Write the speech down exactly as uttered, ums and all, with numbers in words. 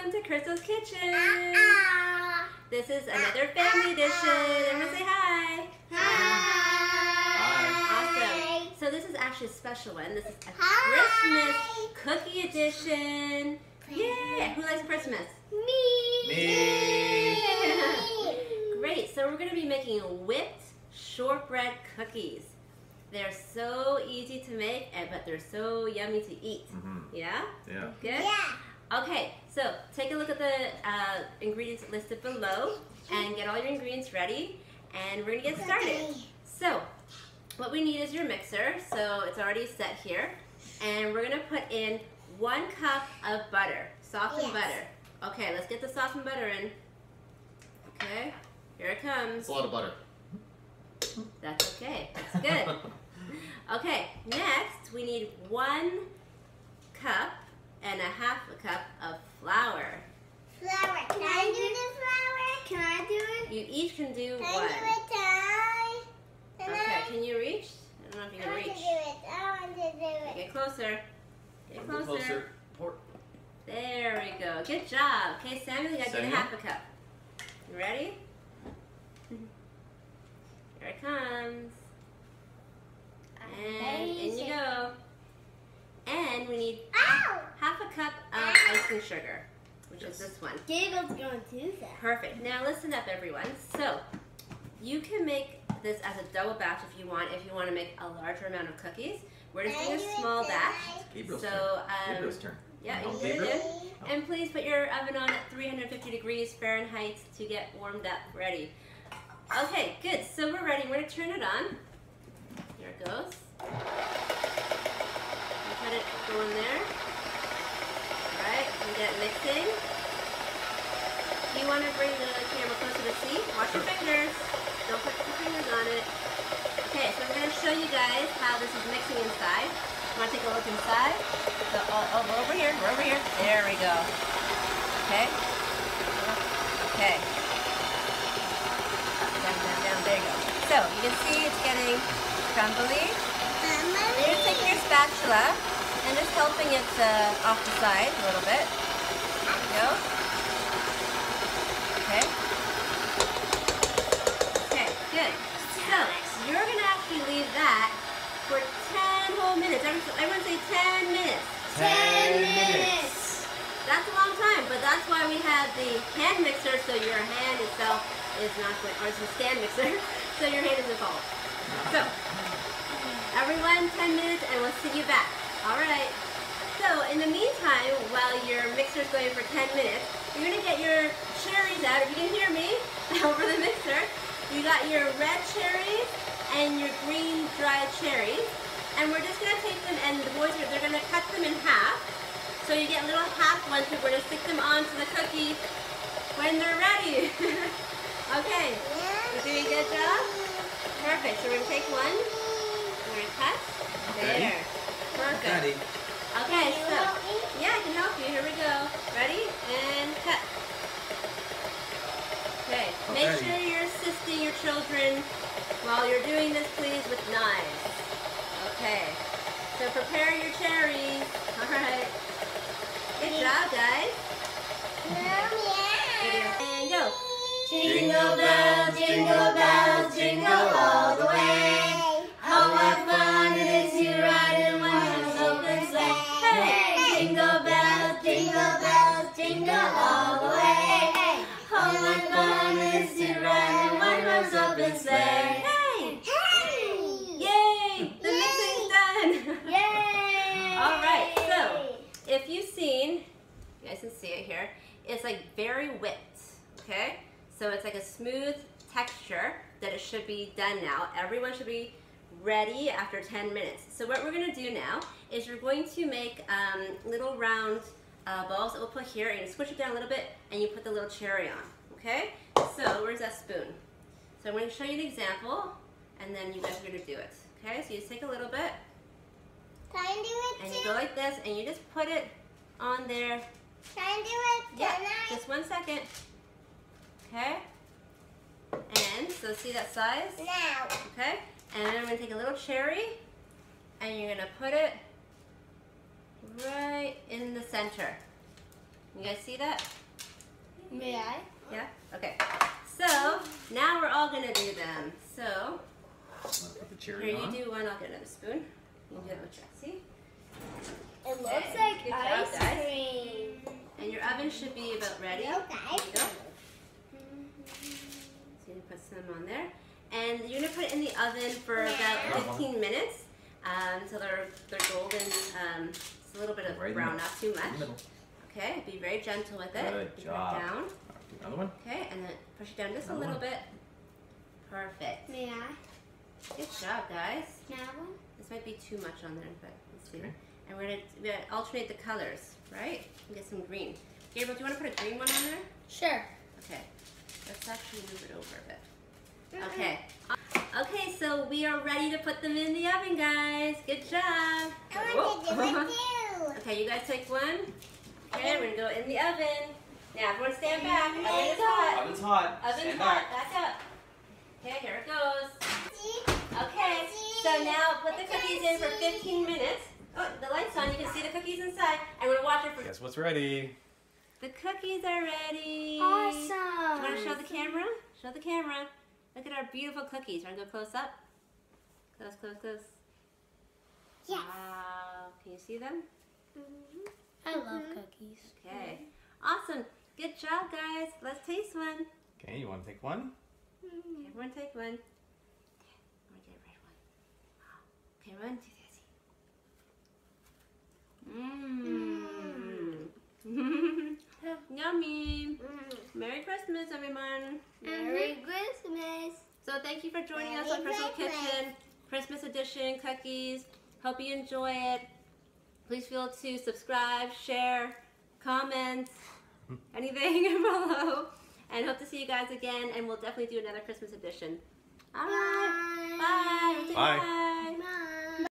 welcome to Crystal's Kitchen. Uh-uh. This is another family edition. Everyone say hi. Hi. Awesome. So this is actually a special one. This is a Hi. Christmas cookie edition. Yay! Who likes Christmas? Me. Me. Great. So we're going to be making whipped shortbread cookies. They're so easy to make, and but they're so yummy to eat. Mm-hmm. Yeah? Yeah. Good? Yeah. Okay, so take a look at the uh, ingredients listed below and get all your ingredients ready, and we're going to get started. So, what we need is your mixer, so it's already set here, and we're going to put in one cup of butter, softened Yes. butter. Okay, let's get the softened butter in. Okay, here it comes. It's a lot of butter. That's okay, that's good. Okay, next we need one cup and a half a cup of flour. Flour. Can I do the flour? Can I do it? You each can do Can one. I do it, Ty? Can Okay, I? can you reach? I don't know if you I can want to reach. do it. I want to do it. Get closer. Get A little closer. Pour. There we go. Good job. Okay, Samuel, you gotta do a Samuel? half a cup. You ready? Here it comes. And in you go. And we need Ow! half a cup of icing sugar, which is this one. Gabriel's going to do that. Perfect. Now listen up, everyone. So you can make this as a double batch if you want. If you want to make a larger amount of cookies, we're just doing a small batch. Gabriel's So turn. um, Gabriel's turn. yeah, Oh, you can do Gabriel? it. And please put your oven on at three hundred fifty degrees Fahrenheit to get warmed up, ready. Okay, good. So we're ready. We're gonna turn it on. Here it goes. Let it go in there. All right, and get it mixing. You want to bring the camera closer to see? Watch your fingers. Don't put your fingers on it. Okay, so I'm going to show you guys how this is mixing inside. Want to take a look inside? So, oh, oh, we're over here. We're over here. There we go. Okay. Okay. Down, down, down. There you go. So you can see it's getting crumbly. You're just taking your spatula and just helping it uh, off the side a little bit. There we go. Okay. Okay, good. So, you're going to actually leave that for ten whole minutes. Everyone say ten minutes. Ten minutes. That's a long time, but that's why we have the hand mixer, so your hand itself is not going, or it's a stand mixer, so your hand isn't fall. So, everyone, ten minutes, and we'll see you back. All right. So, in the meantime, while your mixer's going for ten minutes, you're going to get your cherries out. If you can hear me over the mixer, you got your red cherries and your green dried cherries. And we're just going to take them, and the boys, are they're going to cut them in half. So you get little half ones, and we're going to stick them onto the cookie when they're ready. Okay. You're doing a good job? Perfect. So we're going to take one. We're going to cut. Okay. There. Perfect. Daddy. Okay, so, yeah, I can help you. Here we go. Ready? And cut. Okay. Make Okay. sure you're assisting your children while you're doing this, please, with knives. Okay. So prepare your cherries. All right. Good job, guys. And go. Jingle bells, jingle bells, jingle all the way. Oh, what fun it is to ride in one horse open sleigh. Hey! Jingle bells, jingle bells, jingle all the way. Oh, what fun it is to ride in one horse open sleigh. Hey! Hey! Yay! The mixing's done. Yay! All right, so if you've seen, you guys can see it here, it's like very whipped, okay? So it's like a smooth texture that it should be done now. Everyone should be ready after ten minutes. So what we're gonna do now is we're going to make um, little round uh, balls that we'll put here, and you squish it down a little bit and you put the little cherry on, okay? So where's that spoon? So I'm gonna show you an example and then you guys are gonna do it, okay? So you just take a little bit Can I do it and you too? go like this and you just put it on there. Can I do it? Yeah, Can I? just one second. Okay? And, so see that size? Now. Okay? And then I'm going to take a little cherry and you're going to put it right in the center. You guys see that? May I? Yeah? Okay. So, now we're all gonna do them. So, Put the cherry here you on. do one, I'll get another spoon. You do it with Jessie. It looks Okay, like good job, ice guys. cream. And your oven should be about ready. There you go. So you put some on there. And you're gonna put it in the oven for about fifteen minutes. Um, until they're, they're golden, um, it's a little bit of Right in brown, the- not too in the much. middle. Okay, be very gentle with it. Good Put it job. down. Do another one. Okay, and then push it down just Another a little one. bit. Perfect. May I? Good job, guys. Now one? This might be too much on there, but let's see. Okay. And we're gonna, we're gonna alternate the colors, right? And get some green. Gabriel, do you want to put a green one on there? Sure. Okay. Let's actually move it over a bit. Okay. Okay, so we are ready to put them in the oven, guys. Good job. too. Okay, you guys take one. Okay, we're gonna go in the oven. Now, everyone stand back. Oven is hot. Oven's hot. Oven's Stand hot. back. Back up. Okay, here it goes. Okay, so now put the cookies in for fifteen minutes. Oh, the light's on. You can see the cookies inside. And we're gonna watch it for. Guess what's ready? The cookies are ready. Awesome. You want to show the camera? Show the camera. Look at our beautiful cookies. Want to go close up? Close, close, close. Yes. Wow. Can you see them? I love cookies. Okay. Awesome. Good job, guys. Let's taste one. Okay, you want to take one? Everyone take one. Okay, I'm gonna get a red one. Okay, run to Mmm. Yummy. Merry Christmas, everyone. Merry Christmas. So thank you for joining us on Merry Crystal Christmas. Kitchen, Christmas edition cookies. Hope you enjoy it. Please feel to subscribe, share, comment, anything below. And hope to see you guys again. And we'll definitely do another Christmas edition. All right. Bye. Bye.